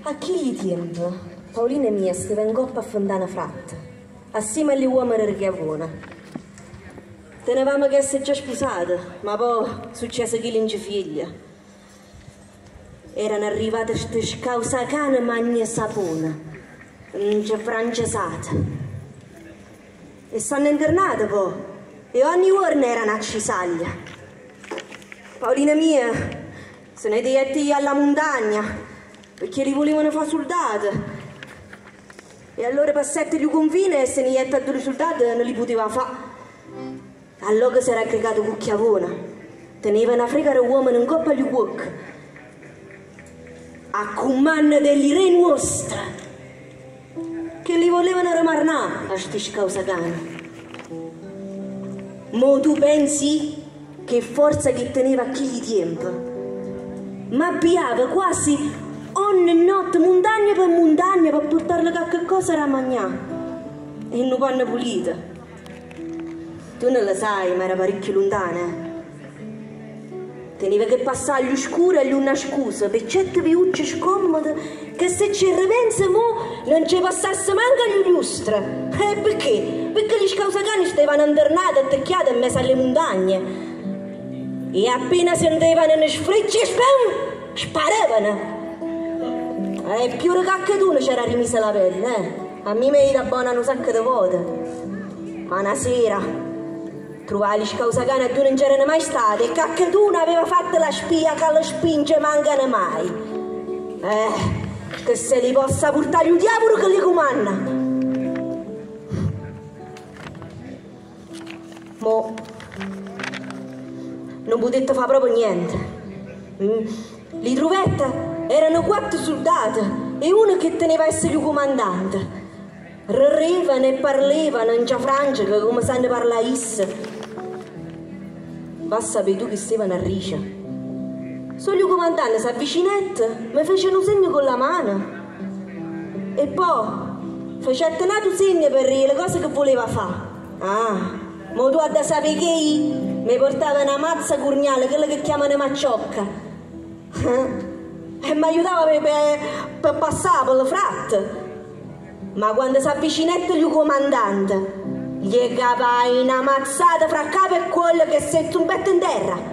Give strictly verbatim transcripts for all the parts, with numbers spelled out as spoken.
A chi gli tempo, Paolina mia stava in coppa a Fontana Fratta, assieme agli uomini di Chiavona. Tenevamo che essere già sposate, ma poi successe che l'inge figlia. Erano arrivate queste scausacane magne sapone, inge francesate. E stanno internate poi, e ogni giorno erano a Cisaglia. Paolina mia se ne diette alla montagna, perché li volevano fare soldati. E allora passetti di confine e se ne diette a due soldati non li poteva fare. Allora si era aggregato con Chiavona, teneva una fregare uomini in coppa agli cuochi, a comando degli re nostri, che li volevano rimarnare a questi scausacani. Ma tu pensi che forza che teneva a chi gli tempo? Ma abbiava quasi ogni notte, montagna per montagna, per portarle qualche cosa da mangiare. E non panno pulita. Tu non lo sai, ma era parecchio lontana. Teneva che passare agli oscuri e agli una scusa, per certe viucce scomode, che se ci ripensa mo non ci passasse manco agli lustre. E perché? Perché gli scausacani stavano internati e attecchiati in mezzo alle montagne. E appena sentivano una sfreccia e spam, sparavano. E più che tu c'era rimisa la pelle, eh? A me mi era buona un sacco di volte. Ma una sera trovai gli scausacani e tu non c'erano mai stati, e che tu non aveva fatto la spia che le spinge mancano mai. Eh, che se li possa portare il diavolo che li comanda. Mo non potete fare proprio niente. Mm. Li trovette erano quattro soldati e uno che teneva a essere il comandante. Rirevano e parlavano in giafrangica come sanno parlare isse. Va a sapere tu che stavano a ricia. Solo il comandante si avvicinette, mi fece un segno con la mano e poi fece un segno per le cose che voleva fare. Ah, ma tu hai da sapere che io mi portava una mazza curniale, quella che chiamano macciocca, e mi aiutava per, per, per passare per le fratte. Ma quando si avvicinette il comandante, gli capai una mazzata fra capo e collo che si trombetta in terra.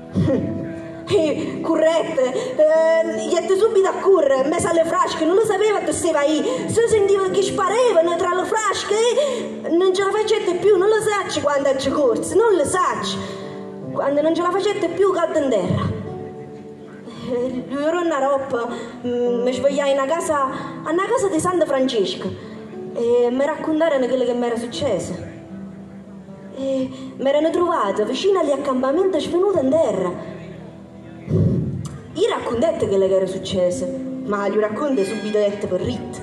E corrette, eh, gli ette subito a correre, in mezzo alle frasche, non lo sapeva che stava lì, se sentiva che sparavano tra le frasche e non ce la facette più, non lo sacci quando ci corse, non lo sacci. Quando non ce la facette più cadde in terra. Ero una roba, mi svegliai in una casa, a una casa di Santa Francesca e mi raccontarono quello che mi era successo. E mi erano trovata vicino agli accampamenti svenuta in terra. Io raccontai quello che era successo, ma gli raccontai subito dette per rit.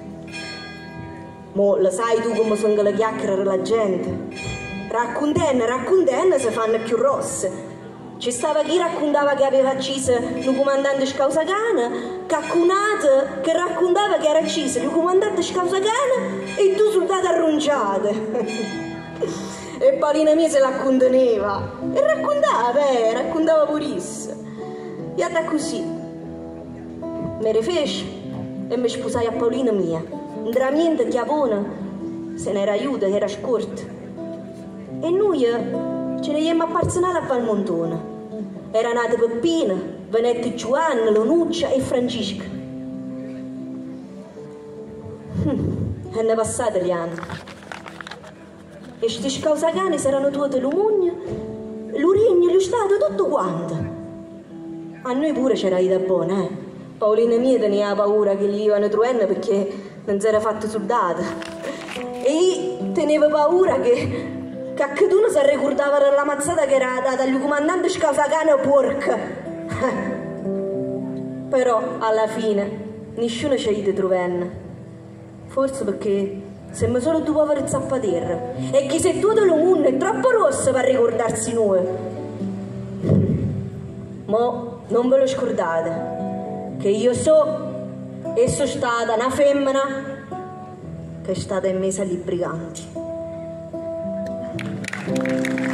Mo lo sai tu come sono le chiacchiere la gente. Raccontenne, raccontenne si fanno più rosse. Ci stava chi raccontava che aveva ucciso il comandante scausacano, caccunato che raccontava che era ucciso il comandante scausacano e due soldati arronciati. E Paolina mia se la conteneva e raccontava, eh, raccontava purissimo. E da così mi rifece e mi sposai a Paolina mia. Andrà niente Chiavona se n'era aiuto, era scorto. E noi ce ne siamo appartenati a Valmontone. Era nata Peppina, venette Giovanna, Lonuccia e Francesca. Hm, e ne passati gli anni. E questi scausacani saranno tutti l'umugno, l'urigno, lo stato, tutto quanto. A noi pure c'era da buona, eh. Paolina mia teneva paura che gli ivano truenne perché non si era fatto soldata. E io tenevo paura che che tu non si ricordava della mazzata che era data agli comandanti scausacano porca. Però alla fine nessuno ci aiuta trovenne. Forse perché siamo solo due poveri zappaterre e che se tutto il mondo è troppo rosso per ricordarsi noi. Mo non ve lo scordate che io so e sono stata una femmina che è stata in mezzo agli briganti.